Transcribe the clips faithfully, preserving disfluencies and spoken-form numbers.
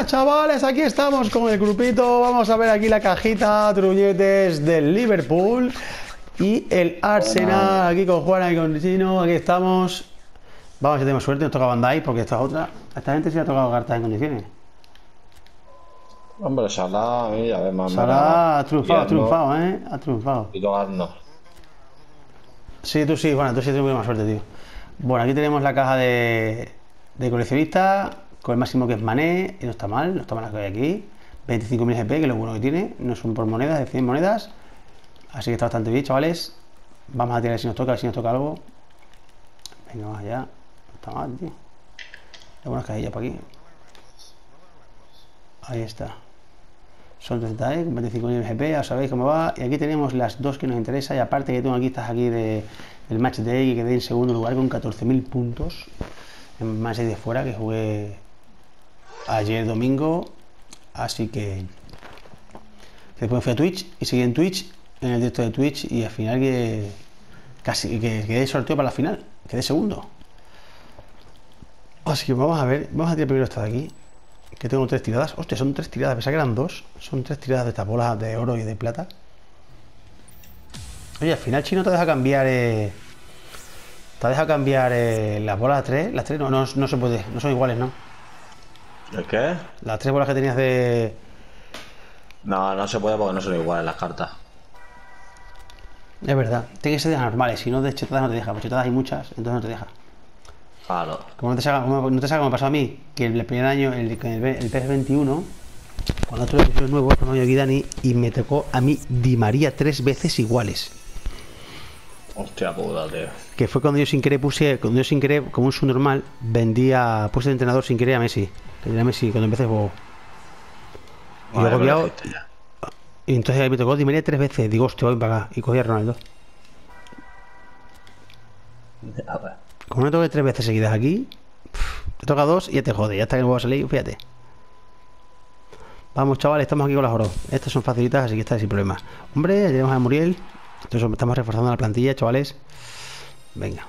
Buenas chavales, aquí estamos con el grupito. Vamos a ver aquí la cajita, truñetes del Liverpool y el Arsenal. Aquí con Juana y con Chino, aquí estamos. Vamos, si tenemos suerte, nos toca Bandai porque esta otra. A esta gente sí le ha tocado cartas en condiciones. Hombre, Salah, a ver, más Salah ha triunfado, ha triunfado, eh. Ha triunfado. Y Logar no. Sí, tú sí, bueno, tú sí tienes más suerte, tío. Bueno, aquí tenemos la caja de, de coleccionista con el máximo que es Mané, y no está mal, no está mal la que hay aquí. veinticinco mil G P, que es lo bueno que tiene, no son por monedas, de cien monedas. Así que está bastante bien, chavales. Vamos a tirar si nos toca, si nos toca algo. Venga, vamos allá. No está mal, tío. Hay buenas cajillas por aquí. Ahí está. Son trescientos E, con veinticinco mil G P, ya sabéis cómo va. Y aquí tenemos las dos que nos interesan. Y aparte que tengo aquí estas aquí de, del Match Day, que quedé en segundo lugar con catorce mil puntos. En Match Day de fuera, que jugué ayer domingo. Así que después fui a Twitch y seguí en Twitch, en el directo de Twitch. Y al final que casi que quedé sorteo para la final. Quedé segundo. Así que vamos a ver. Vamos a tirar primero esta de aquí. Que tengo tres tiradas. Hostia, son tres tiradas. Pensaba que eran dos. Son tres tiradas de estas bolas de oro y de plata. Oye, al final Chino te deja cambiar. Eh, te deja cambiar eh, las bolas a tres. Las tres no, no, no se puede. No son iguales, ¿no? ¿El qué? Las tres bolas que tenías de. No, no se puede porque no son iguales las cartas. Es verdad. Tiene que ser de las normales. Si no, de chetadas no te deja. Porque chetadas hay muchas, entonces no te deja. Claro. Como no te salga, como, no te salga como me pasó a mí, que el primer año, el, el, el P S veintiuno, cuando tuve episodios nuevos, con aquí Dani, y me tocó a mí Di María tres veces iguales. Hostia puta, tío. Que fue cuando yo sin querer puse, cuando yo sin querer, como un subnormal, vendía, puse de entrenador sin querer a Messi. Que tenía Messi cuando empecé el juego. Y Vale, luego vale, ya, y entonces ahí me tocó Di María tres veces. Digo, hostia, voy para acá. Y cogí a Ronaldo. A ver. Como no toque tres veces seguidas aquí, te toca dos y ya te jode. Ya está que no va a salir, fíjate. Vamos, chavales, estamos aquí con las oro. Estas son facilitas, así que está sin problema. Hombre, ya tenemos a Muriel. Entonces estamos reforzando la plantilla, chavales. Venga.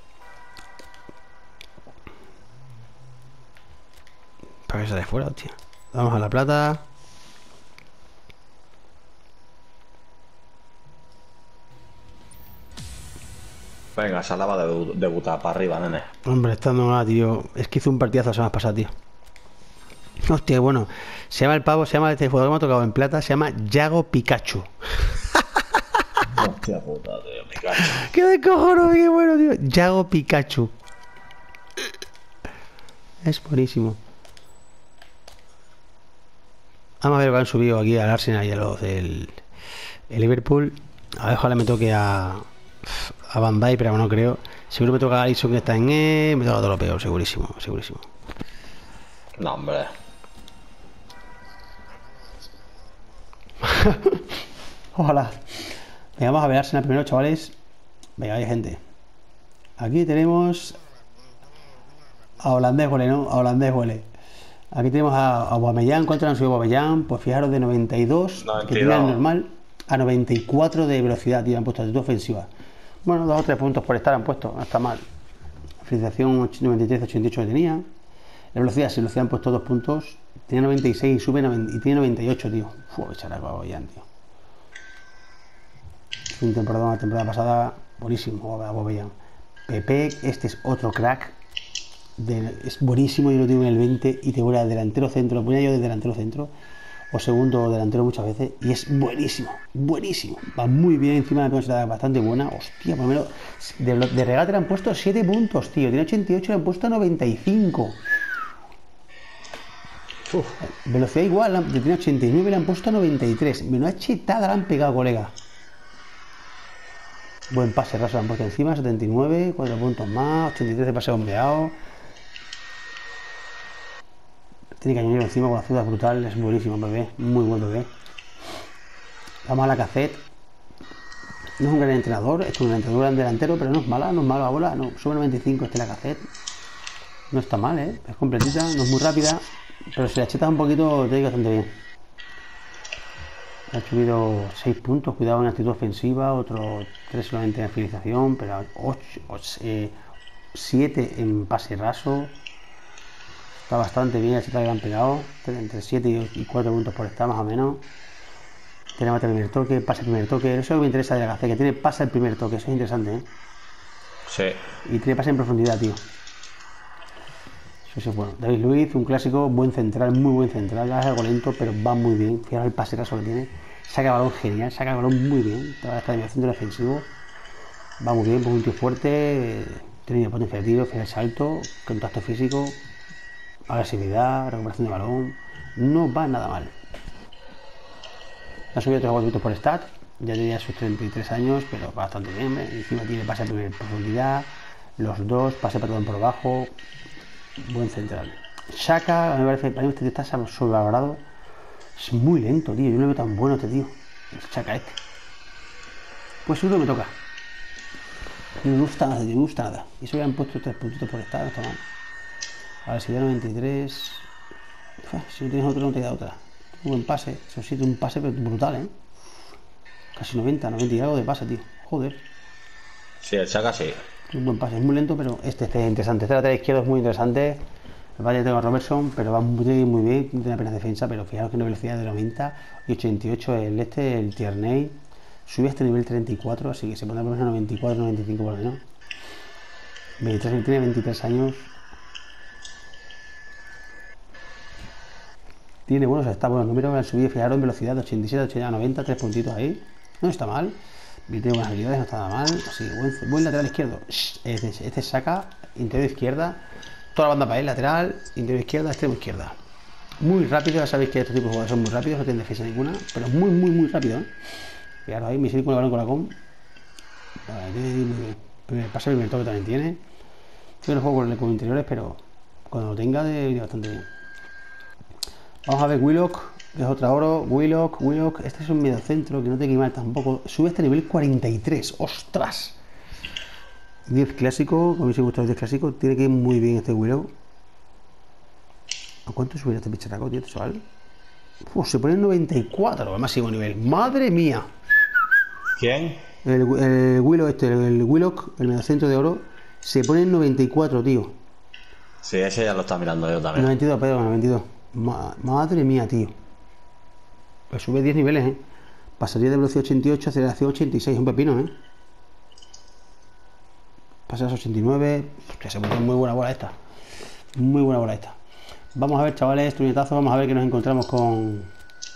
Para que sale fuera, hostia. Vamos a la plata. Venga, Salah va a debu debutar para arriba, nene. Hombre, estando nada, tío. Es que hizo un partidazo la semana pasada, tío. Hostia, bueno. Se llama el pavo, se llama este jugador que me ha tocado en plata, se llama Yago Pikachu. Hostia puta, tío, Pikachu. ¡Qué de cojones, qué bueno, tío! Yago Pikachu. Es buenísimo. Vamos a ver, van subido aquí al Arsenal y a los del el Liverpool. A ver, ojalá me toque a a Bandai, pero no creo. Seguro me toca a Alisson, que está en E. Me toca todo lo peor, segurísimo, segurísimo. No, hombre. Ojalá. Venga, vamos a ver Arsenal primero, chavales. Venga, hay gente. Aquí tenemos a Holandés huele, ¿no? A Holandés huele. Aquí tenemos a Aubameyang. ¿Cuánto le han subido a Aubameyang? Pues fijaros, de noventa y dos, noventa y dos. que tiene el normal, a noventa y cuatro de velocidad, tío. Han puesto actitud ofensiva. Bueno, dos o tres puntos por estar han puesto, no está mal. Finalización noventa y tres, ochenta y ocho que tenía. La velocidad, si velocidad han puesto dos puntos. Tenía noventa y seis y sube noventa, y tiene noventa y ocho, tío. Uf, echar a Aubameyang, tío. Una temporada, una temporada pasada, buenísimo, Aubameyang. Pepe, este es otro crack. De, es buenísimo, yo lo tengo en el veinte y te voy a delantero centro, lo ponía yo de delantero centro o segundo delantero muchas veces y es buenísimo, buenísimo, va muy bien, encima de la pelota bastante buena, hostia, por lo menos de, de regate le han puesto siete puntos, tío, tiene ochenta y ocho, le han puesto noventa y cinco. Uf, velocidad igual, tiene ochenta y nueve, le han puesto noventa y tres, menos chetada le han pegado, colega. Buen pase raso le han puesto encima, setenta y nueve, cuatro puntos más, ochenta y tres de pase bombeado. Tiene cañonero encima con la ciudad brutal, es buenísimo, bebé, muy buen bebé. Vamos a la cassette. No es un gran entrenador, es un entrenador delantero, pero no es mala, no es mala la bola, no, sube noventa y cinco este la cassette. No está mal, ¿eh? Es completita, no es muy rápida, pero si la chetas un poquito te digo bastante bien. Ha subido seis puntos, cuidado en actitud ofensiva, otro tres solamente en finalización, pero ocho, siete en pase raso. Está bastante bien el setup que le han pegado. Entre siete y cuatro puntos por estar, más o menos. Tiene mate el primer toque, pasa el primer toque. Eso es lo que me interesa de Agacé, que tiene pasa el primer toque. Eso es interesante, ¿eh? Sí. Y tiene pase en profundidad, tío. Eso es bueno. David Luiz, un clásico, buen central, muy buen central. Es algo lento, pero va muy bien. Fijaros el pase que tiene. Saca el balón genial, saca el balón muy bien. Toda esta animación del defensivo. Va muy bien, un tío fuerte. Tiene potencia de tiro, final salto, contacto físico, agresividad, recuperación de balón. No va nada mal. Ha subido tres golpitos por stat. Ya tenía sus treinta y tres años, pero bastante bien. ¿eh? Encima tiene pase a primera profundidad. Los dos, pase para todo por abajo. Buen central. Shaka, me parece, para mí este tío está sobrevalorado. Es muy lento, tío. Yo no lo veo tan bueno este tío. El Shaka este. Pues seguro me toca. No me gusta nada, no me gusta nada. Y eso le han puesto tres puntitos por estar, no está mal. A ver, si da noventa y tres. Uf, si no tienes otro, no te da otra. Un buen pase. Eso sí, un pase pero brutal, ¿eh? Casi noventa, noventa y algo de pase, tío. Joder. Sí, el Shaka sí. Un buen pase, es muy lento, pero este, este es interesante. Este lateral izquierdo es muy interesante. El valle tengo a Robertson, pero va muy, muy bien. No tiene apenas defensa, pero fijaros que una velocidad de noventa y ochenta y ocho el este, el Tierney. Sube hasta el nivel treinta y cuatro, así que se pondrá por lo menos noventa y cuatro, noventa y cinco por lo menos. veintitrés, tiene veintitrés años. Tiene buenos, está buenos números. Han subido, fijaros en velocidad de ochenta y siete, ochenta, noventa, tres puntitos ahí. No está mal. Y tiene buenas habilidades, no está nada mal. Así que buen, buen lateral izquierdo. Este, este saca, interior izquierda. Toda la banda para él, lateral, interior izquierda, extremo izquierda. Muy rápido, ya sabéis que estos tipos de jugadores son muy rápidos, no tienen defensa ninguna, pero muy, muy, muy rápido, ¿eh? Fijaros ahí, misil con el balón con la com. Primer pase, primer toque también tiene. Yo no juego con, con interiores, pero cuando lo tenga, de ir bastante bien. Vamos a ver Willock, que es otra oro. Willock, Willock. Este es un mediocentro que no te quema tampoco. Sube hasta nivel cuarenta y tres. ¡Ostras! diez clásico, como me gusta el diez clásico. Tiene que ir muy bien este Willock. ¿A cuánto subirá este bicharraco, tío? ¿Sal? Uf, se pone en noventa y cuatro, al máximo nivel. ¡Madre mía! ¿Quién? El, el Willock este, el, el Willock, el mediocentro de oro, se pone en noventa y cuatro, tío. Sí, ese ya lo está mirando yo también. noventa y dos, perdón, noventa y dos. Ma madre mía, tío. Pues sube diez niveles, ¿eh? Pasaría de velocidad ochenta y ocho a aceleración ochenta y seis, un pepino, ¿eh? Pasa a ochenta y nueve. Hostia, se pone muy buena bola esta. Muy buena bola esta. Vamos a ver, chavales, truñetazo. Vamos a ver que nos encontramos con...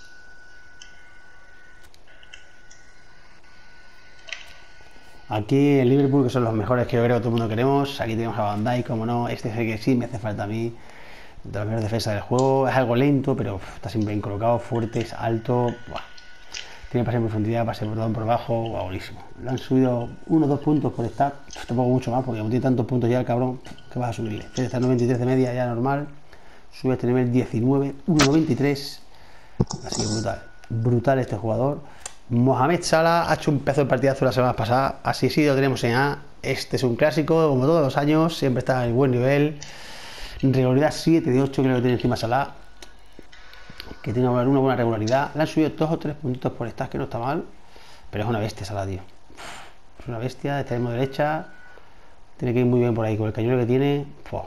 Aquí en Liverpool, que son los mejores que yo creo que todo el mundo queremos. Aquí tenemos a Van Dijk, como no. Este es el que sí me hace falta a mí. De las mejores defensas del juego. Es algo lento, pero uf, está siempre bien colocado. Fuerte, es alto. Buah. Tiene pase en profundidad, pase por todo por abajo. Buah, buenísimo. Le han subido uno o dos puntos por estar. Tampoco mucho más, porque como tiene tantos puntos ya el cabrón, ¿qué vas a subirle? Este está en noventa y tres de media, ya normal. Sube a este nivel diecinueve, uno noventa y tres. Así que brutal. Brutal este jugador. Mohamed Salah ha hecho un pedazo de partidazo la semana pasada. Así sí lo tenemos en A. Este es un clásico, como todos los años. Siempre está en buen nivel. Regularidad siete de ocho, creo que tiene encima Salah. Que tiene una buena regularidad. Le han subido dos o tres puntitos por estas, que no está mal. Pero es una bestia Salah, tío. Es una bestia de extremo derecha. Tiene que ir muy bien por ahí con el cañón que tiene. Uf.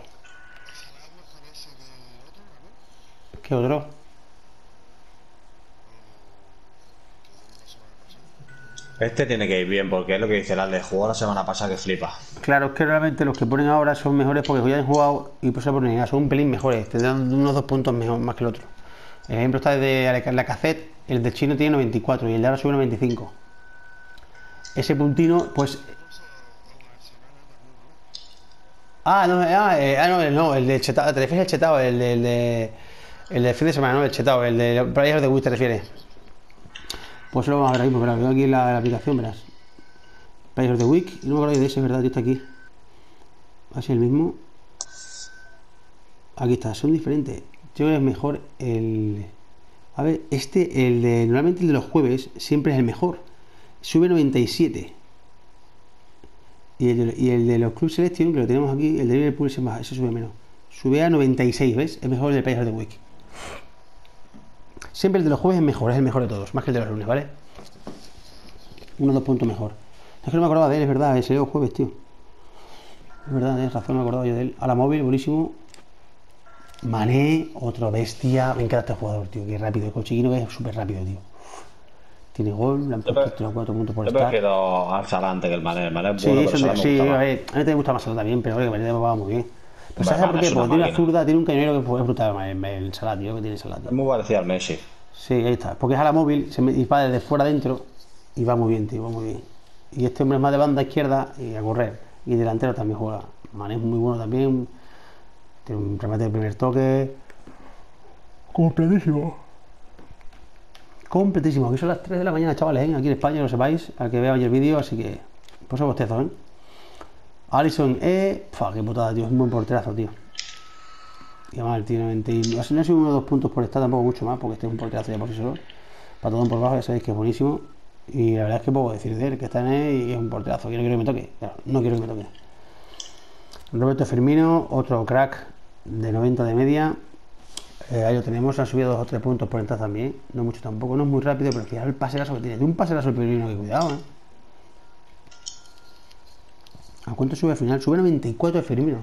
¿Qué otro? Este tiene que ir bien, porque es lo que dice el Alde. Jugó la semana pasada que flipa. Claro, es que realmente los que ponen ahora son mejores porque ya han jugado y por eso ponen ya, son un pelín mejores. Tendrán unos dos puntos mejor, más que el otro. El ejemplo está de la cassette, el de chino tiene noventa y cuatro y el de ahora sube noventa y cinco. Ese puntino, pues. Ah, no, ah, eh, ah, no, no, el de chetado, te refieres al chetado, el de, el de. El de fin de semana, no, el chetado, el de Players de Wii te refieres. Pues lo vamos a ver ahí, pues verás, veo aquí la, la aplicación, verás. Players of the Week, y no me acuerdo de ese, es verdad, está aquí. Así el mismo. Aquí está, son diferentes. Yo creo que es mejor el... A ver, este, el de... Normalmente el de los jueves siempre es el mejor. Sube noventa y siete. Y el de, y el de los Club Selection, que lo tenemos aquí, el de Liverpool, ese, más, ese sube menos. Sube a noventa y seis, ¿ves? Es mejor el de Players of the Week. Siempre el de los jueves es mejor, es el mejor de todos, más que el de los lunes, ¿vale? Uno o dos puntos mejor. Es que no me acordaba de él, es verdad, ese los jueves, tío. Es verdad, tienes razón, no me acordaba yo de él. A la móvil, buenísimo. Mané, otro bestia. Me encanta este jugador, tío. Qué rápido. El cochiquino que es súper rápido, tío. Tiene gol, le han puesto tres o cuatro puntos por Yo estar. prefiero al Salah antes que el Mané. El Mané es Sí, bueno, pero son Salah de- me sí, gusta a más. ver, a mí me gusta más Salah también, pero oye, que Mané va muy bien. Pero Hombre, ¿sabes por Mané qué? es una Porque tiene una máquina. zurda, tiene un cañonero que es brutal, el, el Salah, tío, que tiene Salah, tío. Es muy parecido al Messi. Sí, ahí está. Porque es a la móvil, se me dispara desde fuera adentro y va muy bien, tío, va muy bien. Y este hombre es más de banda izquierda y a correr. Y delantero también juega. Mané es muy bueno también. Tiene un remate de primer toque. Completísimo. Completísimo. Aquí son las tres de la mañana, chavales, ¿eh? Aquí en España, lo sepáis, al que vea hoy el vídeo, así que pues a bostezo, ¿eh? Alisson, eh. Fua, qué putada, tío. Es un buen porterazo, tío. Y además el tío noventa y... No ha sido uno o dos puntos por estar, tampoco mucho más, porque este es un porterazo ya por sí solo. Patadón por bajo, ya sabéis que es buenísimo. Y la verdad es que puedo decir de él, que está en él y es un porterazo. Yo no quiero que me toque. Claro, no quiero que me toque. Roberto Firmino, otro crack de noventa de media. Eh, ahí lo tenemos, han subido dos o tres puntos por entrar también. No mucho tampoco, no es muy rápido, pero fijaros el paserazo que tiene. De un paserazo el Firmino, que cuidado, ¿eh? ¿A cuánto sube al final? Sube noventa y cuatro el Firmino.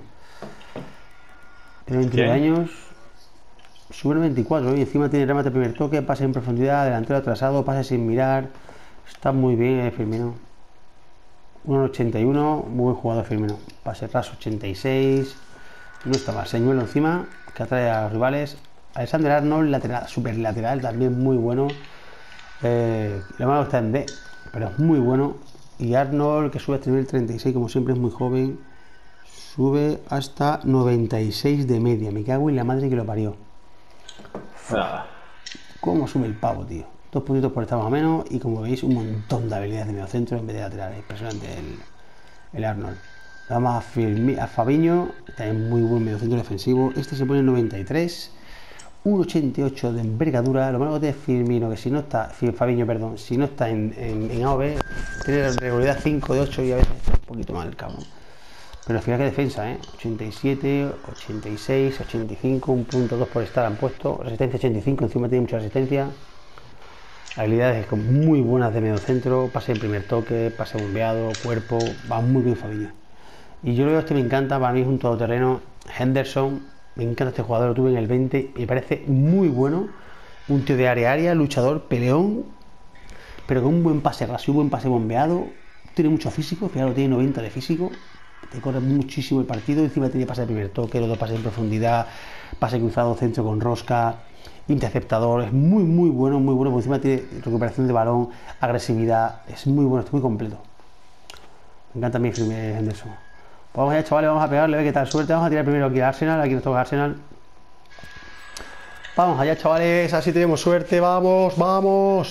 Tiene veintinueve años. Sube noventa y cuatro y encima tiene remate de primer toque, pase en profundidad, delantero atrasado, pase sin mirar. Está muy bien, eh, Firmino. uno ochenta y uno, muy buen jugador Firmino. Pase ras ochenta y seis. No está mal. Señuelo encima, que atrae a los rivales. Alexander Arnold, lateral, super lateral, también muy bueno. Eh, lo malo está en D, pero es muy bueno. Y Arnold, que sube hasta nivel treinta y seis, como siempre es muy joven, sube hasta noventa y seis de media. Me cago en la madre que lo parió. Nada. ¿Cómo sube el pavo, tío? Dos puntitos por estar más o menos. Y como veis, un montón de habilidades de mediocentro en vez de laterales. Impresionante el, el Arnold. Vamos a, Firmi, a Fabiño, también muy buen mediocentro defensivo. Este se pone en noventa y tres. uno ochenta y ocho de envergadura. Lo malo que tiene Firmino, que si no está, Fabiño, perdón, si no está en, en, en A O B, tiene regularidad cinco de ocho y a veces está un poquito mal el cabrón. Pero al final que defensa, ¿eh? ochenta y siete, ochenta y seis, ochenta y cinco, un punto dos por estar han puesto. Resistencia ochenta y cinco, encima tiene mucha resistencia. Habilidades muy buenas de mediocentro, pase en primer toque, pase bombeado, cuerpo, va muy bien Fabiño. Y yo lo veo, este me encanta, para mí es un todoterreno. Henderson, me encanta este jugador, lo tuve en el veinte, me parece muy bueno. Un tío de área a área, luchador, peleón, pero con un buen pase raso, un buen pase bombeado. Tiene mucho físico, fíjate, tiene noventa de físico. Te corre muchísimo el partido, encima tiene pase de primer toque, los dos pases en profundidad, pase cruzado, centro con rosca, interceptador, es muy muy bueno, muy bueno, porque encima tiene recuperación de balón, agresividad, es muy bueno, es muy completo. Me encanta mi Henderson. Pues vamos allá, chavales, vamos a pegarle, a ver qué tal suerte. Vamos a tirar primero aquí al Arsenal, aquí nos toca Arsenal. Vamos allá, chavales, así tenemos suerte, vamos, vamos.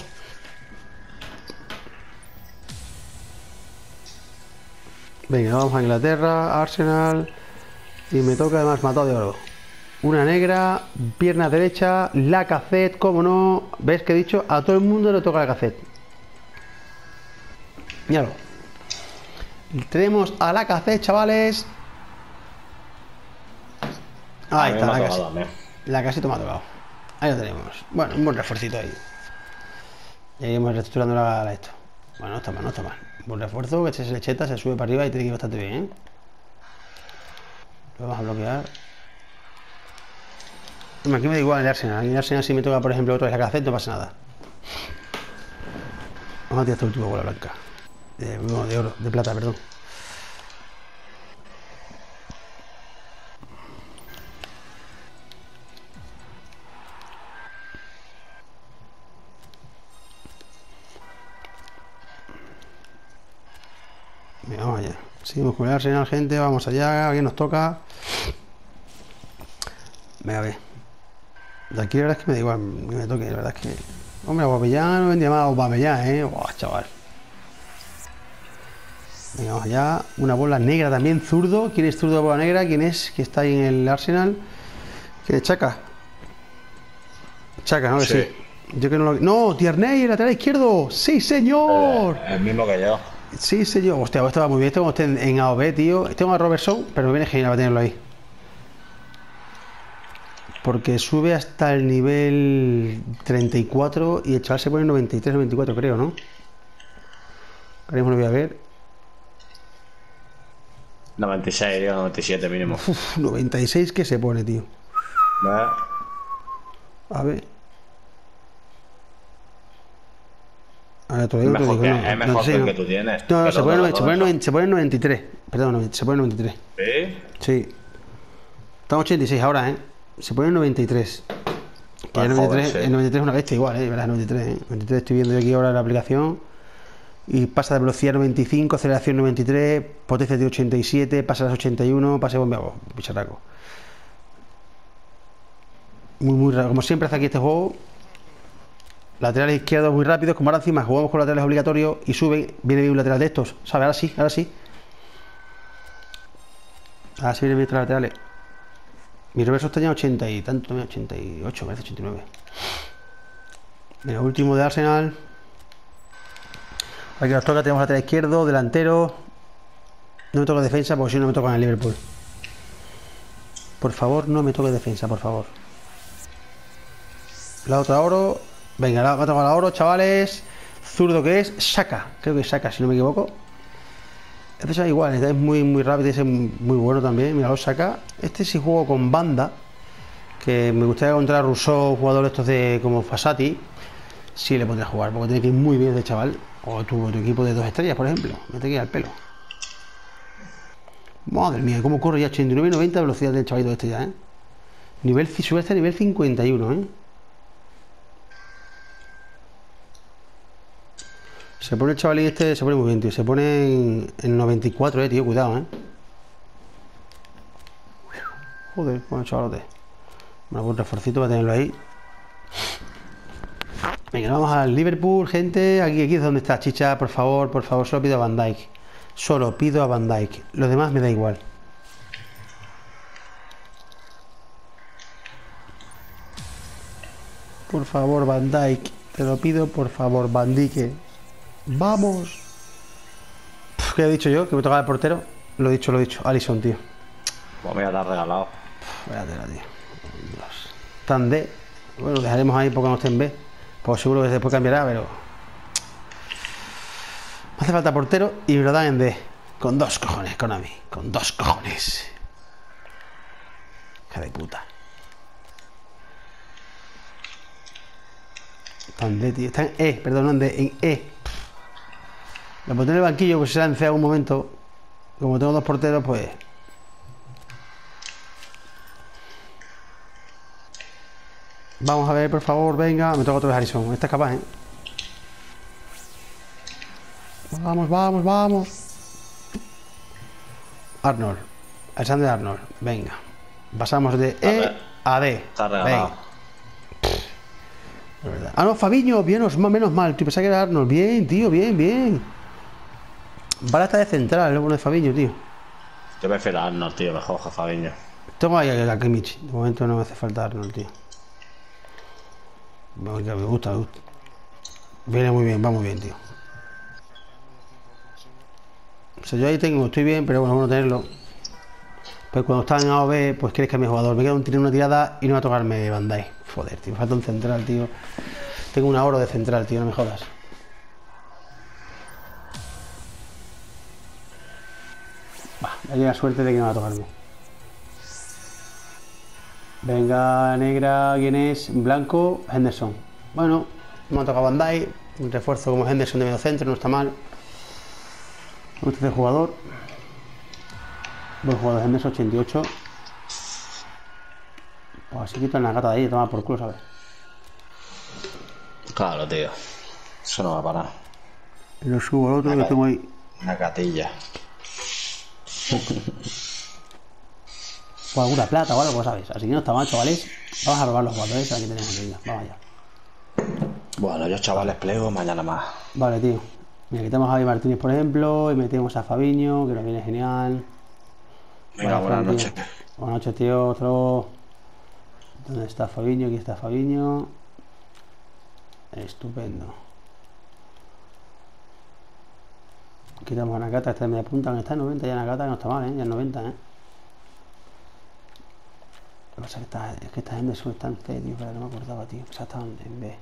Venga, vamos a Inglaterra, Arsenal. Y me toca además matado de oro. Una negra, pierna derecha, Lacazette, como no. ¿Ves que he dicho? A todo el mundo le toca Lacazette. Míralo. Tenemos a Lacazette, chavales. Ahí está, Lacazette. Lacazette me ha tocado. Ahí lo tenemos. Bueno, un buen refuercito ahí. Y ahí iremos reestructurando la, la esto. Bueno, no está mal, no está mal. Buen refuerzo, que se lecheta, se sube para arriba y tiene que ir bastante bien, ¿eh? Lo vamos a bloquear. Aquí me da igual el Arsenal. Aquí el Arsenal, si me toca, por ejemplo, otro de Lacazette, no pasa nada. Vamos a tirar este último bola blanca. De, no, de oro, de plata, perdón. Venga, vamos allá. Seguimos con el Arsenal, gente. Vamos allá. Aquí nos toca. Venga, a ver. De aquí la verdad es que me da igual que me toque. La verdad es que. Hombre, Aubameyang no vendía más Aubameyang, eh. Buah, chaval. Venga, vamos allá. Una bola negra también, zurdo. ¿Quién es zurdo de bola negra? ¿Quién es? Que está ahí en el Arsenal. ¿Quién es Chaka? Chaka, ¿no? Que sí. sí. Yo que no lo. ¡No! Tierney, lateral izquierdo. ¡Sí, señor! El, el mismo que yo. Sí, señor. Hostia, esto va muy bien. Esto como esté en, en A O B, tío. Tengo a Robertson, pero me viene genial para tenerlo ahí. Porque sube hasta el nivel treinta y cuatro y el chaval se pone en noventa y tres, noventa y cuatro, creo, ¿no? Ahora mismo lo voy a ver. noventa y seis, digo, noventa y siete mínimo. Uf, noventa y seis que se pone, tío. ¿Ves? A ver. A ver, Es todavía no te mejor digo, que, no, es no, mejor sí, que el no. que tú tienes. No, no, Que se los pone, de noven- los se, dos pone, esos. noven- se pone noventa y tres. Perdón, noven- se pone noventa y tres. ¿Sí? Sí. Estamos ochenta y seis ahora, ¿eh? Se pone noventa y tres. Que ya Pues el joven, noventa y tres, el sí. noventa y tres es una bestia igual, ¿eh? ¿Verdad? noventa y tres, ¿eh? noventa y tres estoy viendo aquí ahora la aplicación. Y pasa de velocidad noventa y cinco, aceleración noventa y tres, potencia de ochenta y siete, pasa a las ochenta y uno, pase bomba, oh, bicharraco. Muy, muy raro. Como siempre hace aquí este juego. Laterales izquierdos muy rápidos, como ahora encima jugamos con laterales obligatorios y sube, viene bien un lateral de estos, ¿sabes? Ahora sí, ahora sí. Ahora sí viene bien estos laterales. Mi reverso está ya ochenta y tanto, ochenta y ocho, parece ochenta y nueve. Venga, último de Arsenal. Aquí nos toca, tenemos lateral izquierdo, delantero. No me toca defensa porque si no me toca en el Liverpool. Por favor, no me toque defensa, por favor. La otra oro. Venga, la, me ha tocado la oro, chavales. Zurdo que es Saka. Creo que es Saka, si no me equivoco. Este es igual, este es muy, muy rápido, ese es muy bueno también. Mira, lo Saka. Este sí juego con banda. Que me gustaría encontrar a Rousseau, jugadores estos de como Fasati. Sí le pondré a jugar, porque tiene que ir muy bien este chaval. O tu, tu equipo de dos estrellas, por ejemplo. Me te queda el pelo. Madre mía, cómo corre ya ochenta y nueve y noventa velocidad del chavalito este ya, ¿eh? Nivel, sube hasta nivel cincuenta y uno, ¿eh? Se pone el chavalín este, se pone muy bien, tío. Se pone en, en noventa y cuatro, eh, tío. Cuidado, eh. Joder, con el chavalote. Un buen refuercito para tenerlo ahí. Venga, vamos al Liverpool, gente. Aquí, aquí es donde está Chicha, por favor, por favor. Solo pido a Van Dijk. Solo pido a Van Dijk. Lo demás me da igual. Por favor, Van Dijk. Te lo pido, por favor, Van Dijk. ¡Vamos! Pff, ¿qué he dicho yo? Que me toca el portero. Lo he dicho, lo he dicho. Alisson, tío. Pues mira, te has regalado. Espératela, tío. Dios. Tan D. Bueno, dejaremos ahí porque no esté en B. Pues seguro que después cambiará, pero. Me hace falta portero y me lo dan en D. Con dos cojones, Konami. Con dos cojones. Hija de puta. Tan D, tío. Está en E, perdón, no en D, en E. Lo pondré en el banquillo, pues si se en C algún momento. Como tengo dos porteros, pues. Vamos a ver, por favor, venga. Me toca otra vez Harrison. Esta es capaz, ¿eh? Vamos, vamos, vamos. Arnold. Alexander Arnold. Venga. Pasamos de E a D. Está regalado. Venga. Ah, no, Fabiño. Bien, menos mal. Tío, pensaba que era Arnold. Bien, tío, bien, bien. Vale, está de central, el bueno de Fabiño, tío. Yo prefiero a Arnold, tío, mejor que Fabiño. Tengo ahí a Kimmich. De momento no me hace falta Arnold, tío. Me gusta, me gusta. Viene muy bien, va muy bien, tío. O sea, yo ahí tengo, estoy bien, pero bueno, bueno tenerlo. Pues cuando está en A o B, pues quieres que mi jugador me queda un, tiene una tirada y no va a tocarme Van Dijk. Joder, tío, me falta un central, tío. Tengo una oro de central, tío, no me jodas. Va, hay la suerte de que no va a tocarme. Venga, negra, ¿quién es? Blanco, Henderson. Bueno, me ha tocado Van Dijk. Un refuerzo como Henderson de medio centro, no está mal. Me gusta este jugador. Buen jugador, Henderson, ochenta y ocho. Pues así quitan la gata de ahí, toma por culo, ¿sabes? Claro, tío. Eso no va a parar. Y lo subo al otro que tengo ahí. Una gatilla. O alguna plata o algo, ¿sabes? Así que no está mal, chavales. Vamos a robar los jugadores, aquí tenemos que ir. Vamos allá. Bueno, yo chavales plego, mañana más. Vale, tío. Mira, quitamos a Javi Martínez, por ejemplo, y metemos a Fabiño, que nos viene genial. Venga, Vale, buenas Fran, noches. tío. Buenas noches, tío. Otro. ¿Dónde está Fabiño? Aquí está Fabiño. Estupendo. Quitamos a Nakata, esta de media punta, que está en noventa ya Nakata, que no está mal, ¿eh? Ya en noventa, ¿eh? Lo que pasa es que está, es que esta Henderson está en C, tío, pero no me acordaba, tío. O sea, está en B.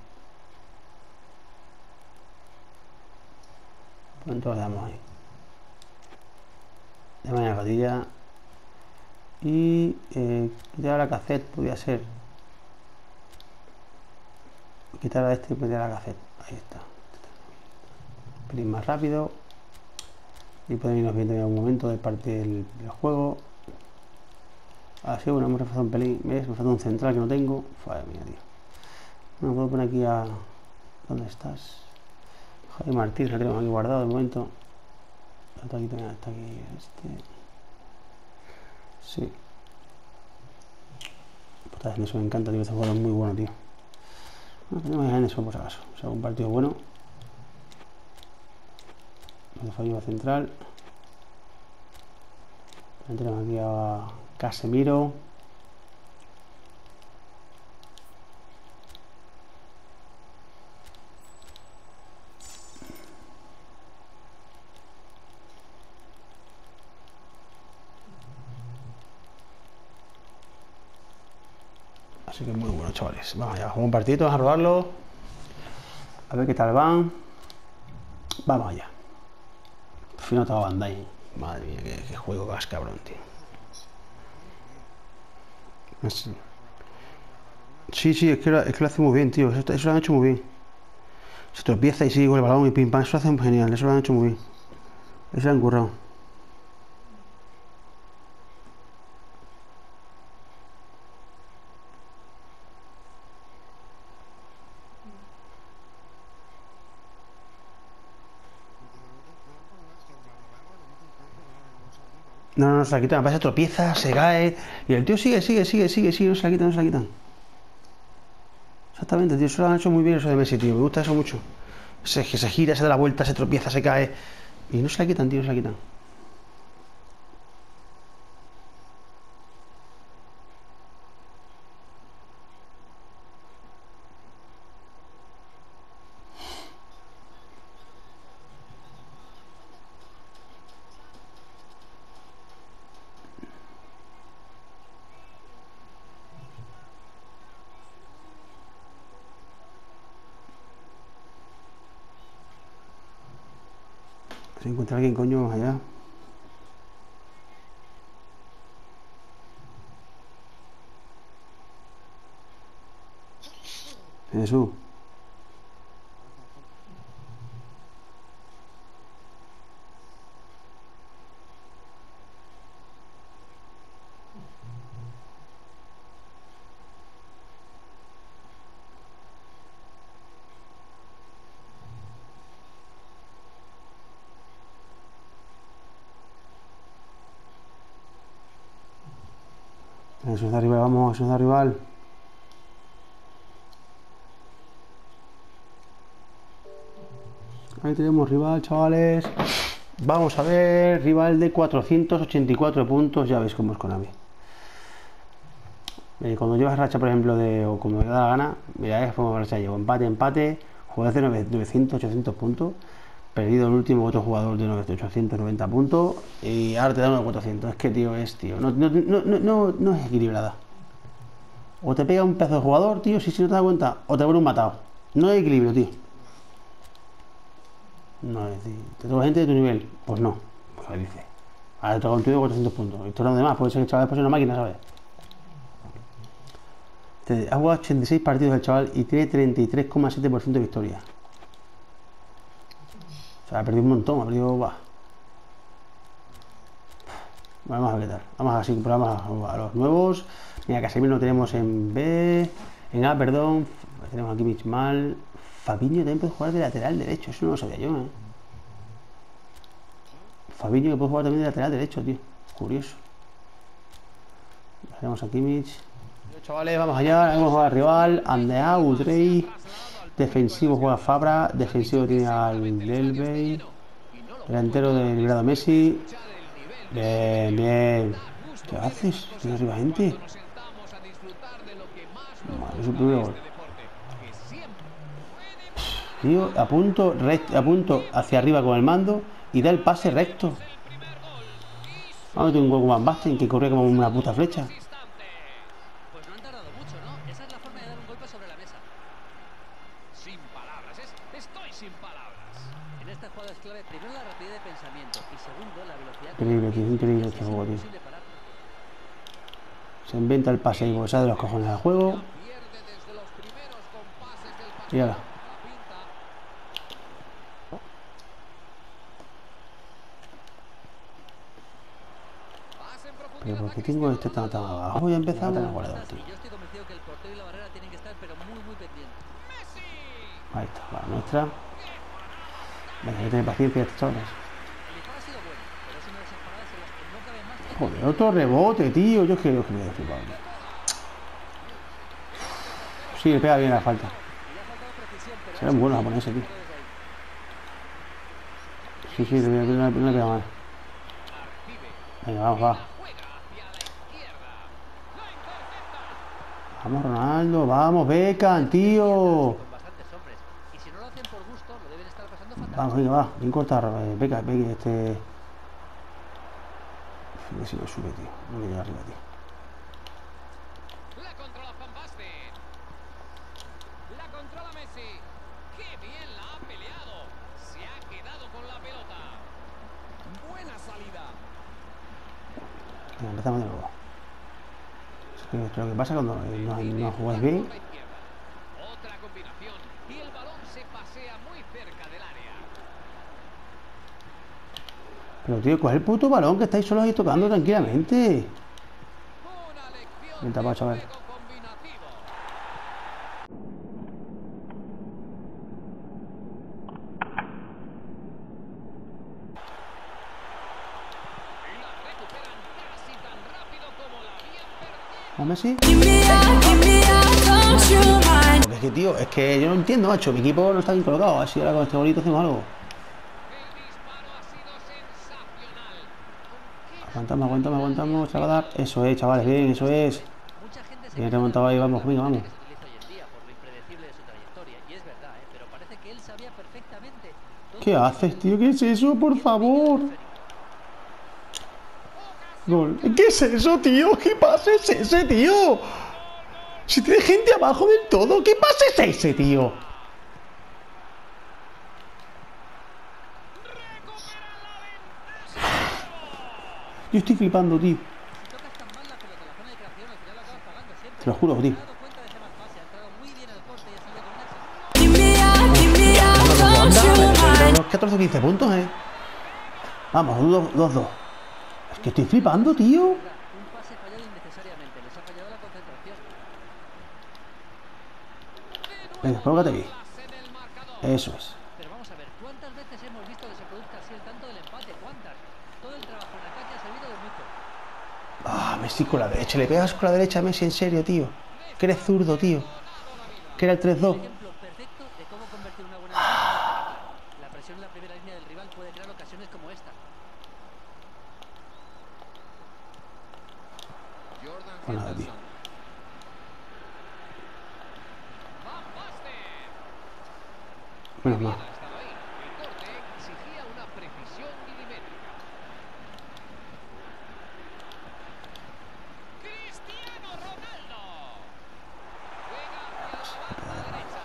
Pues entonces le damos ahí. De manera gatilla. Y eh, quitar la cassette podría ser. Quitar a este y meter a la cassette. Ahí está. Un pelín más rápido. Y podemos irnos viendo en algún momento de parte del, del juego. Así, bueno, hemos reforzado un pelín. ¿Ves? Me falta un central que no tengo. Madre mía, tío. Bueno, puedo poner aquí a. ¿Dónde estás? Javi Martínez, lo tenemos aquí guardado de momento. Está aquí, está aquí este. Sí. Pues eso me encanta, tío. Este juego es muy bueno, tío. No tenemos en eso por si acaso. O sea, un partido bueno. Me falló central. También tenemos aquí a Casemiro. Así que muy bueno, chavales. Vamos allá, jugamos un partidito, vamos a robarlo. A ver qué tal van. Vamos allá. Por fin notado Bandai. Madre mía, qué, qué juego vas, cabrón, tío. Así. Sí, sí, es que, lo, es que lo hace muy bien, tío. Eso, eso lo han hecho muy bien. Se tropieza y sigue con el balón y pim pam. Eso lo hacen genial, eso lo han hecho muy bien. Eso lo han currado. No, no, no se la quitan. Pasa, tropieza, se cae. Y el tío sigue, sigue, sigue, sigue, sigue. No se la quitan, no se la quitan. Exactamente, tío. Eso lo han hecho muy bien, eso de Messi, tío. Me gusta eso mucho. Se, se gira, se da la vuelta, se tropieza, se cae. Y no se la quitan, tío, no se la quitan. Si encuentra alguien, coño, allá. Jesús. Eso es de rival, vamos, eso es de rival. Ahí tenemos rival, chavales. Vamos a ver, rival de cuatrocientos ochenta y cuatro puntos. Ya veis cómo es Konami. Eh, cuando llevas racha, por ejemplo, de o como me da la gana, mira, es como racha llevo empate, empate, jugador de novecientos, ochocientos puntos, perdido el último otro jugador de ochocientos noventa puntos y ahora te da uno de cuatrocientos. Es que, tío, es, tío, no, no, no, no, no, no es equilibrada. O te pega un pedazo de jugador, tío, si, si no te das cuenta, o te pone un matado. No hay equilibrio, tío. No, es decir, ¿te toca gente de tu nivel? Pues no, pues ahí dice. Ahora te toca un tío de cuatrocientos puntos. Esto es lo demás, puede ser que el chaval después sea una máquina, ¿sabes? Ha jugado ochenta y seis partidos el chaval y tiene treinta y tres coma siete por ciento de victoria. O sea, ha perdido un montón, ha perdido... Bah. Vamos a ver qué tal. Vamos a ver, vamos a los nuevos. Mira, Casemiro lo tenemos en B. En A, perdón. Tenemos aquí Michmal. Fabinho también puede jugar de lateral derecho. Eso no lo sabía yo, ¿eh? Fabinho que puede jugar también de lateral derecho, tío. Curioso. Tenemos aquí Mitch. Chavales, vamos allá. Vamos a jugar al rival. Andea, Udrey. Defensivo juega Fabra. Defensivo tiene al Delvey. Delantero del grado Messi. Bien, bien. ¿Qué haces? ¿Tienes arriba gente? Madre, es su primer gol. Tío, a punto, recto, a punto hacia arriba con el mando y da el pase recto. Vamos a meter un gol con Van Basten que corría como una puta flecha. Pues no han tardado mucho, ¿no? Esa es la forma de dar un golpe sobre la mesa. Sin palabras, es, estoy sin palabras. En esta jugada es clave, primero la rapidez de pensamiento y segundo la velocidad. Increíble, tío, increíble este juego, tío. Se inventa el pase y bolsa de los cojones al juego. Y ahora. Pero ¿por qué tengo este tan, tan abajo? Ya empezamos. Yo estoy convencido que el portero y la barrera tienen que estar pero muy muy pendientes. Ahí está, la nuestra. Venga, hay que tener paciencia estos chavales. El disparo ha sido bueno, pero es una de esas paradas en las que no cabe más que... Joder, otro rebote, tío. Yo quiero que me haya flipado. Sí, le pega bien la falta. Serán buenos japoneses, tío. Sí, sí, no le pega mal. Venga, vamos, va. Vamos, Ronaldo, vamos, Beckham, tío. Vamos, venga, va. Bien cortar, eh, Beckham, Beckham, este. A ver si me sube, tío. No me llega arriba, tío. La controla Van Basten. La controla Messi. ¡Qué bien la ha peleado! Se ha quedado con la pelota. Buena salida. Venga, empezamos de nuevo. Es que lo que pasa cuando no, no jugáis bien. Otra combinación y el balón se pasea muy cerca del área. Pero, tío, coge el puto balón que estáis solos ahí tocando tranquilamente. Una lección Vente, va, de chaval. juego combinativo. Y la recuperan casi tan rápido como la habían perdido. ¿A Messi? Give me up, give me up, don't you mind? Porque es que, tío, es que yo no entiendo, macho. Mi equipo no está bien colocado. Así ahora con este golito hacemos algo. El disparo ha sido sensacional. Aunque Aguantamos, aguantamos, aguantamos, chaval. Eso es, chavales, bien, eso es. Mucha gente se Bien queja remontado ahí, de la vamos, venga, vamos. que se utiliza hoy en día por lo impredecible de su trayectoria. Y es verdad, ¿eh? Pero parece que él sabía perfectamente dónde ¿Qué haces, tío? ¿Qué es eso? Por favor. Gol. ¿Qué es eso, tío? ¿Qué pase es ese, tío? Si tiene gente abajo del todo, ¿qué pase es ese, tío? Yo estoy flipando, tío. Si tocas tan mal la pelota en la zona de creación, al final la acabas pagando siempre. Te lo juro, tío. Se ha dado cuenta de ese mal pase, ha entrado muy bien el corte y ha salido con un éxito. Give me up, give me up, don't you mind? Unos catorce o quince puntos, eh. Vamos, dos dos. Es que estoy flipando, tío. Un pase fallado innecesariamente, les ha fallado la concentración. Venga, colócate aquí. en el marcador. Eso es. Pero vamos a ver, ¿cuántas veces hemos visto que se produzca así el tanto del empate? ¿Cuántas? Todo el trabajo en ataque ha servido de muy poco. Ah, Messi con la derecha. Le pegas con la derecha a Messi, en serio, tío. Que eres zurdo, tío. Que era el tres dos. Ejemplo perfecto de cómo convertir una buena jugada en espectacular. La presión en la primera línea del rival puede crear ocasiones como esta. Jordan Pues nada, tío. Henderson. Van Basten. Menos mal. Estaba ahí. El corte exigía una precisión milimétrica. Cristiano Ronaldo. Juega hacia la banda derecha.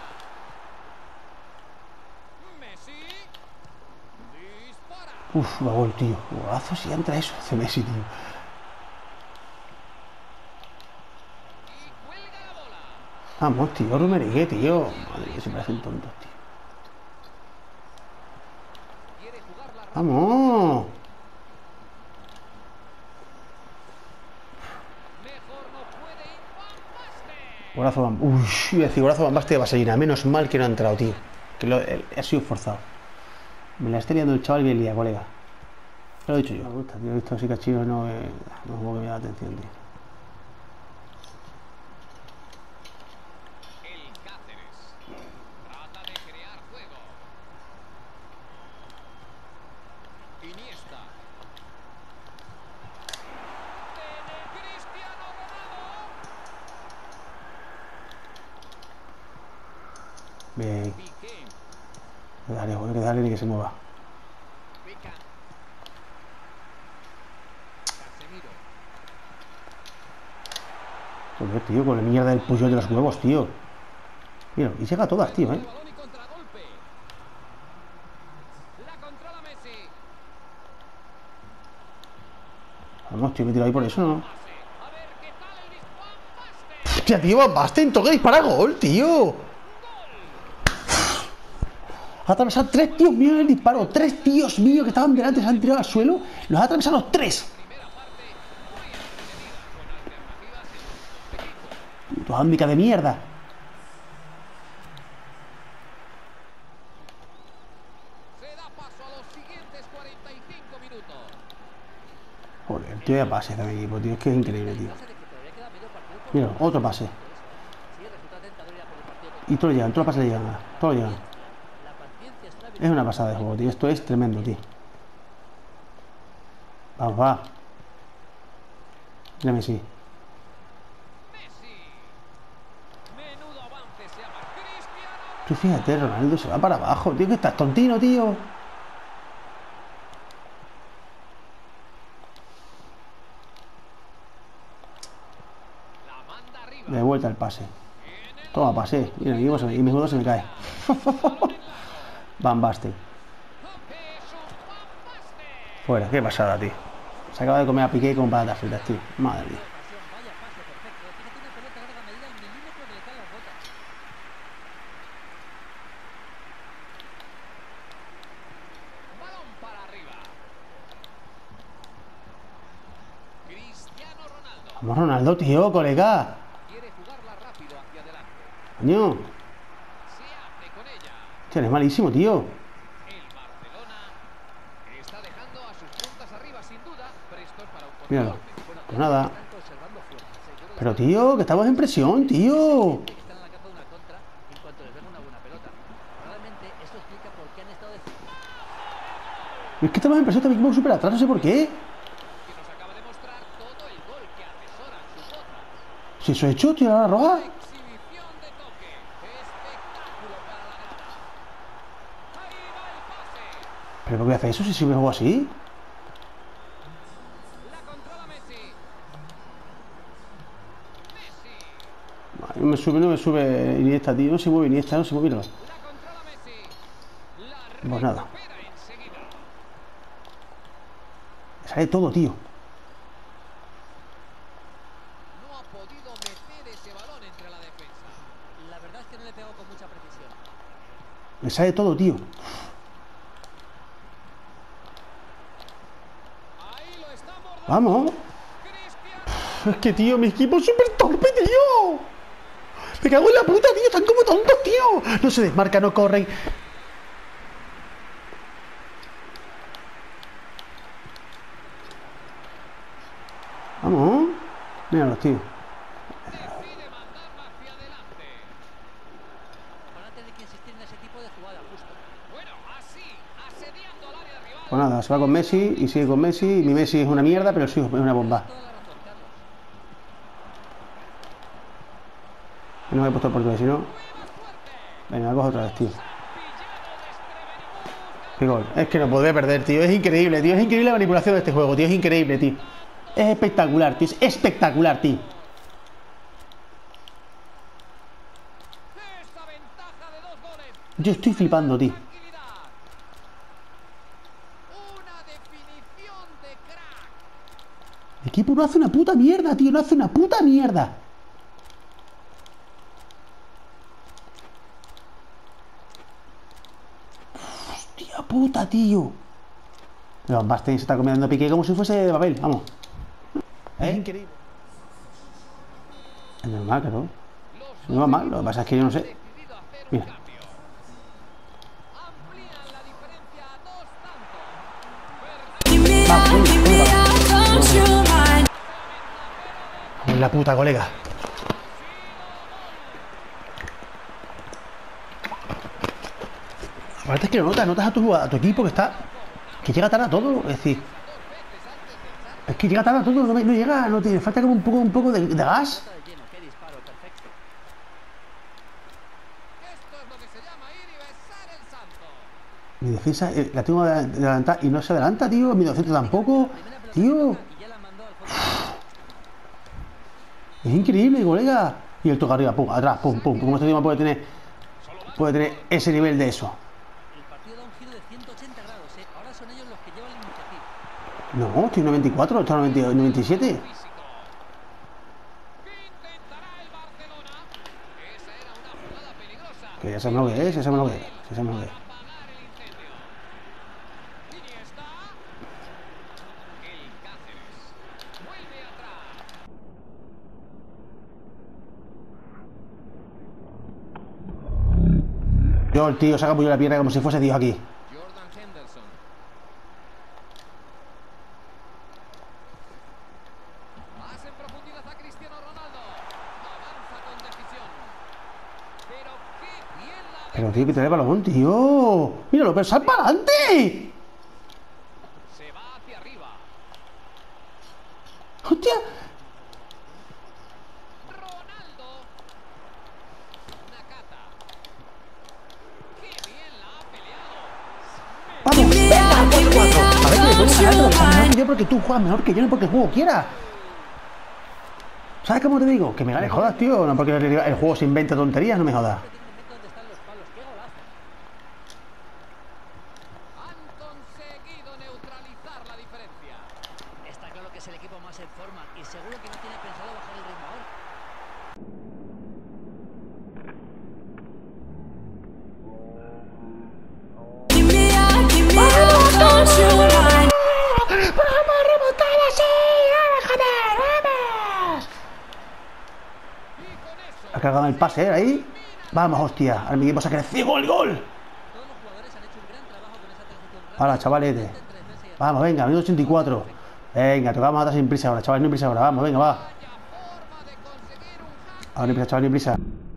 Messi. Dispara. Uf, va gol, tío. Golazo si entra eso. Hace Messi, tío. Y cuelga la bola. Vamos, tío. Rummenigge, tío. Madre mía, se parecen tontos, tío. Quiere jugarla rápido. Vamos. Mejor no puede ir Van Basten. Golazo Van... Uy, iba a decir golazo Van Basten de vaselina. Menos mal que no ha entrado, tío. Que lo, el, ha sido forzado. Me la está liando el chaval bien lía, colega. Lo he dicho yo. Me gusta, tío. He visto así cachinos, no, eh, no es como que me da atención, tío. El Cáceres. Trata de crear juego. Iniesta. Tiene Cristiano Ronaldo. Bien. Piqué. Que dale, joder, que dale ni que se mueva. Beckham. Casemiro. Joder, tío, con la mierda del Puyol de los huevos, tío. Mira, y llega a todas, tío, eh. Balón y contragolpe. La controla Messi. Vamos, tío, me he tirado ahí por eso, ¿no? Pase. A ver qué tal el Hostia, tío, Van Basten, toca disparar gol, tío. Ha atravesado tres tíos míos en el disparo. Tres tíos míos que estaban delante, se han tirado al suelo. Los ha atravesado los tres. Tu ámbica de mierda. Se da paso a los siguientes cuarenta y cinco minutos. Joder, tío, ya pase de mi equipo, tío. Es que es increíble, tío. Mira, otro pase. Y todo lo llevan, todos los pases le llevan. Todo lo llevan. Es una pasada de juego, tío. Esto es tremendo, tío. Vamos, va. Mira Messi. Messi. Menudo avance se llama Cristiano. Tú fíjate, Ronaldo se va para abajo. Tío, que estás tontino, tío. La manda arriba. De vuelta el pase. Toma, pase. Mira, y mi juego se me cae. Van Basten. Fuera, qué pasada, tío. Se acaba de comer a Piqué con patatas fritas, tío. Madre mía. Balón para arriba. Cristiano Ronaldo. Vamos, Ronaldo, tío, colega. Quiere jugarla rápido hacia adelante. Coño. Se hace con ella. Hostia, es malísimo, tío. El Barcelona está dejando a sus puntas arriba sin duda, prestos para un Míralo. control. Pues nada. Pero, tío, que estamos en presión, tío. que están en la capa de una contra en cuanto les ven una buena pelota. Probablemente esto explica por qué han estado decididos. Es que estamos en presión, también vamos súper atrás, no sé por qué. Que nos acaba de mostrar todo el gol que atesoran sus botas. Si eso he hecho, tío, la roja. Exhibición de toque. Espectáculo para la grada. Ahí va el pase. ¿Pero por qué hace eso si siempre juego así? La controla Messi. Messi. No me sube, no me sube Iniesta, tío. No se mueve Iniesta, no se mueve. Míralo. La controla Messi. La Pues nada. recupera enseguida. Me sale todo, tío. No ha podido meter ese balón entre la defensa. La verdad es que no le pegó con mucha precisión. Me sale todo, tío. Ahí lo está abordando. Vamos. Cristiano. Es que, tío, mi equipo es súper torpe, tío. Me cago en la puta, tío. Están como tontos, tío. No se desmarcan, no corren. Vamos. Míralos, tío. Decide mandarla hacia adelante. Van a tener que insistir en ese tipo de jugada justo. Bueno, así, asediando al área rival. Pues nada, se va con Messi y sigue con Messi. Mi Messi es una mierda, pero el suyo es una bomba. Toda la razón, Carlos. No me he puesto el portugués, si no. Venga, cojo otra vez, tío. Qué gol. Es que no podré perder, tío. Es increíble, tío. Es increíble la manipulación de este juego, tío. Es increíble, tío. Es espectacular, tío. Es espectacular, tío. Esta ventaja de dos goles. Yo estoy flipando, tío. Tranquilidad. Una definición de crack. El equipo no hace una puta mierda, tío. No hace una puta mierda. Hostia puta, tío. Pero Basten se está comiendo Piqué como si fuese de papel. Vamos. Es increíble. Es normal, claro. No va mal. Lo que pasa es que yo no sé. Decidido a hacer un Mira. cambio. Amplían la diferencia a dos tantos. Give me out, give me out, don't you mind? Con la puta, colega. Aparte es que lo notas, notas a tu, a tu equipo que está. Que llega tarde a todo. Es decir. Es que llega tarde a todo, no, no llega, no tiene falta como un poco, un poco de, de gas. Nota de lleno, qué disparo, perfecto. Esto es lo que se llama ir y besar el santo. Mi defensa eh, la tengo de adelantar y no se adelanta, tío. Mi docente tampoco, tío. Y ya la mandó al fondo. Es increíble, colega. Y el toque arriba, pum, atrás, pum, pum. ¿Cómo este tema puede tener, puede tener ese nivel de eso? El partido da un giro de ciento ochenta grados, ¿eh? Ahora son ellos los que llevan la iniciativa. No, estoy noventa y cuatro, estoy noventa, noventa y siete. Físico. ¿Qué intentará el Barcelona? ese me lo que es, ese me lo que es, ese me lo que es. Apagar el incendio. Iniesta. El Cáceres. Vuelve atrás. Yo, el tío, saca la pierna como si fuese Dios aquí. Jordan Henderson. Pase en profundidad a Cristiano Ronaldo. Avanza con decisión. Pero qué bien la Pero tío, que te dé balón, tío. Míralo, pero sal para adelante. se va hacia arriba. Hostia. Ronaldo. Nakata. Qué bien la ha peleado. Vamos, venga, cuatro cuatro. A ver, que le puedes ganar, pero estás mejor que yo porque tú juegas mejor que yo, no porque el juego quiera. ¿Sabes cómo te digo? Que me ganes, jodas, tío. No porque el, el juego se inventa tonterías, no me jodas. ¿Dónde están los palos? ¡Qué golazo! Han conseguido neutralizar la diferencia. Está claro que es el equipo más en forma y seguro que no tiene pensado bajar el ritmo ahora. Give me up, give me up, don't you mind? ¡Vamos a remontar así! ¡Vamos, joder! ¡Vamos! Y con eso Ha cagado el pase, ¿eh? Ahí. Vamos, hostia. Ahora mi equipo se ha crecido con el gol. Todos los jugadores han hecho un gran trabajo con esa transición rápida. Hala, chavalete. Entre defensa y ataque. Vamos, venga, minuto ochenta y cuatro. Venga, tocamos ahora sin prisa ahora, chaval, no hay prisa ahora. Vamos, venga, va. vaya forma de conseguir un hack. Ahora no hay prisa, chaval, no hay prisa.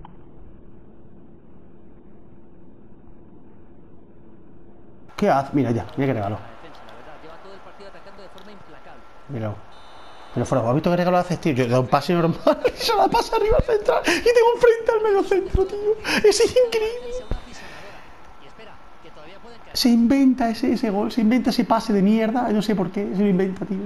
¿Qué hace? Mira ya, mira que regalo. La defensa, la verdad, lleva todo el partido atacando de forma implacable. Míralo. Pero fuera, ¿has visto qué regalo haces, tío? Yo he dado un pase normal y se la pasa arriba al central y tengo enfrente al medio centro, tío. Es increíble. Sea una pisonadora. Y espera, que todavía pueden caer. Se inventa ese, ese gol, se inventa ese pase de mierda. No sé por qué, se lo inventa, tío.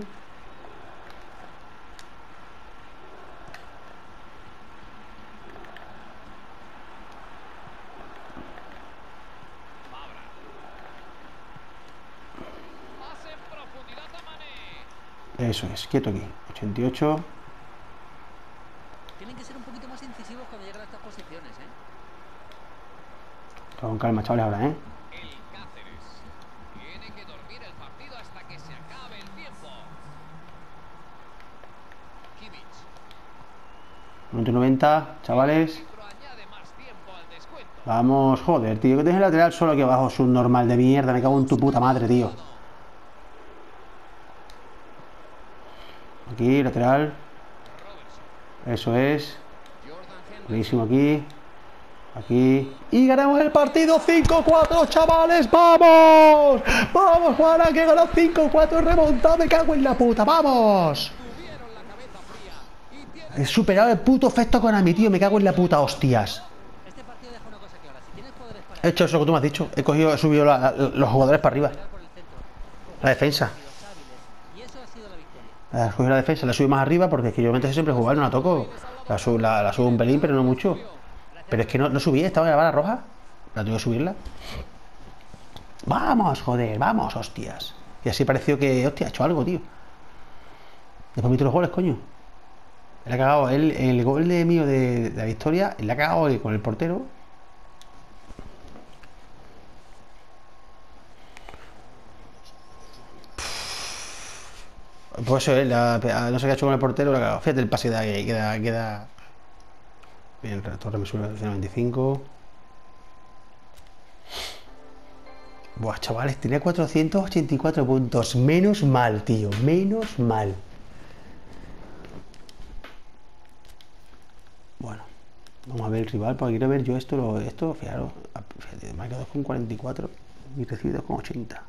Pase en profundidad a Mané. Eso es, quieto aquí. ochenta y ocho. Tienen que ser un poquito más incisivos cuando llegan a estas posiciones, ¿eh? Con calma, chavales, ahora, ¿eh? El Cáceres. Tiene que dormir el partido hasta que se acabe el tiempo. Kimmich. Minuto noventa, chavales. Pero añade más tiempo al descuento. Vamos, joder, tío, que tienes el lateral solo aquí abajo, es un normal de mierda, me cago en tu puta madre, tío. Aquí, lateral. Robertson. Eso es. Jordan Henderson. Buenísimo aquí. Aquí. Y ganamos el partido cinco cuatro, chavales. ¡Vamos! ¡Vamos, Juana! Que ganó cinco cuatro, remontado, me cago en la puta. ¡Vamos! Tuvieron la cabeza fría y tienen He superado el puto efecto Konami, tío, me cago en la puta, hostias. Este partido deja una cosa clara. Si tienes jugadores para He hecho eso que tú me has dicho. He cogido, he subido la- la- los jugadores para arriba. tirar por el centro, La defensa. los hábiles, y eso ha sido la victoria. La subí la defensa, la subí más arriba porque es que yo me siempre jugar, no la toco. La subo, la, la subo un pelín, pero no mucho. Pero es que no, no subí, estaba en la vara roja. La tuve que subirla. Vamos, joder, vamos, hostias. Y así pareció que, hostia, ha hecho algo, tío. Después metió los goles, coño. Él ha cagado, él, el gol de mío de, de la victoria, él la ha cagado ahí con el portero. Pues eso, él, la- no sé qué ha hecho con el portero, la ha cagado. Fíjate el pase de ahí, queda, queda. Bien, la torre me sube a noventa y cinco. Buah, chavales, tenía cuatrocientos ochenta y cuatro puntos. Menos mal, tío, menos mal. Bueno, vamos a ver el rival, porque quiero ver yo esto, lo, esto, fijaros, fíjate, marca dos con cuarenta y cuatro y recibe dos con ochenta.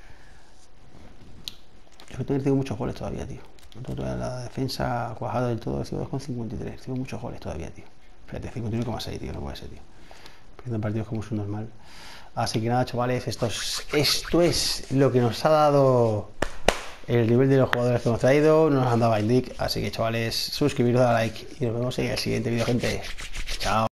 Yo que tengo muchos goles todavía, tío. No tengo toda la defensa cuajada del todo, recibo dos con cincuenta y tres. Recibo muchos goles todavía, tío. Fíjate, cincuenta y uno coma seis, tío, no puede ser, tío. Perdiendo partidos como es un normal. Así que nada, chavales, esto es, esto es lo que nos ha dado el nivel de los jugadores que hemos traído. Nos han dado Bindic. Así que, chavales, suscribiros, dar like y nos vemos en el siguiente vídeo, gente. Chao.